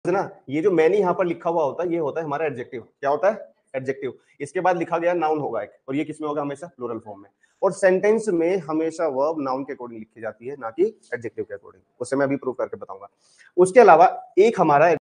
ना, ये जो मैनी यहाँ पर लिखा हुआ होता है, ये होता है हमारा एडजेक्टिव। क्या होता है? एडजेक्टिव। इसके बाद लिखा गया नाउन होगा एक, और ये किसमें होगा? हमेशा प्लूरल फॉर्म में। और सेंटेंस में हमेशा वर्ब नाउन के अकॉर्डिंग लिखी जाती है, ना कि एडजेक्टिव के अकॉर्डिंग। उससे मैं अभी प्रूव करके बताऊंगा। उसके अलावा एक हमारा